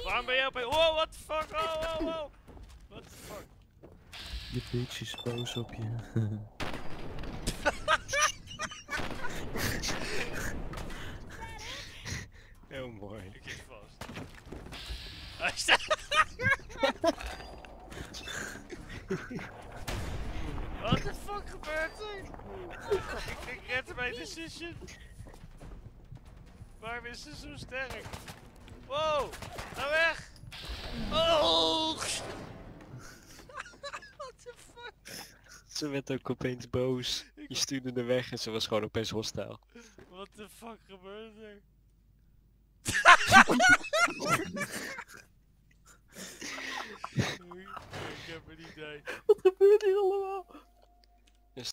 Waarom ben jij opeens... Wow, what the fuck? Wow. What the fuck? Je bitch is boos op je. Heel mooi. Ik zit vast. Hij staat... What the fuck gebeurt er? Ik red mijn decision. Waarom is ze zo sterk? Wow, ga weg! Oh! What the fuck? Ze werd ook opeens boos. Je stuurde er weg en ze was gewoon opeens hostile. What the fuck gebeurt er? Ik heb een idee. Wat gebeurt hier allemaal?